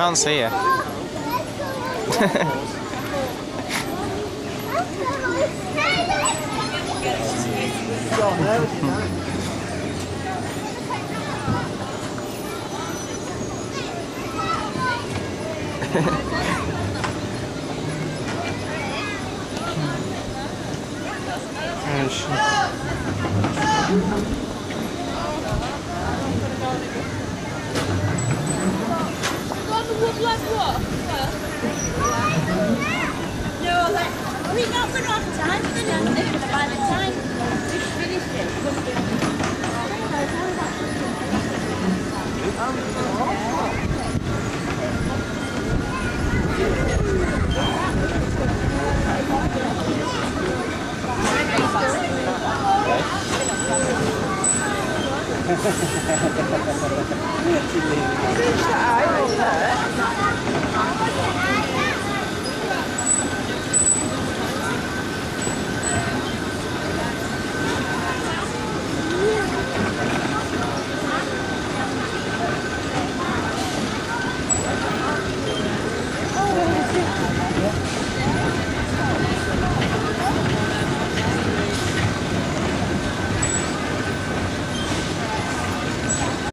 can't see you. We're not going to have time for them by the time we finish it.